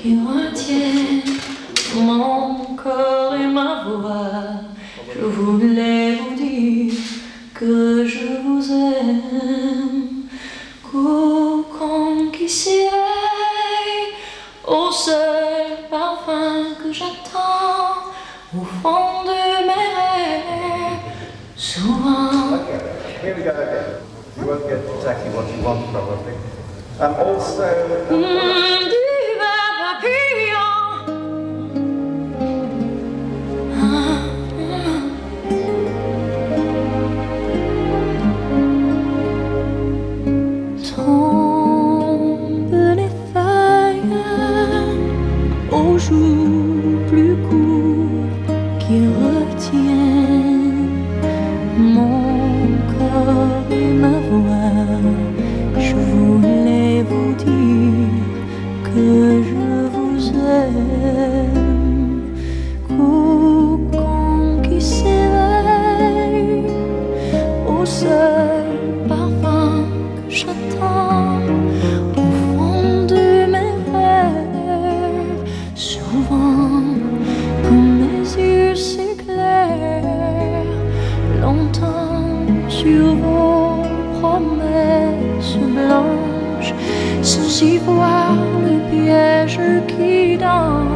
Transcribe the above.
qui retiennent mon corps et ma voix. Je voulais vous dire que je vous aime. Cocon qui s'éveille au seul parfum que j'attends au fond de mes rêves. Souvent. Okay, here we go again. You won't get exactly what you want probably. Also. Aux jours plus courts qui retiennent mon corps et ma voix. Je voulais vous dire que je vous aime. Cocon qui s'éveille au seul parfum que j'attends au fond de mes rêves. Souvent, quand mes yeux s'éclairent, longtemps sur vos promesses blanches, sans y voir le piège qui danse.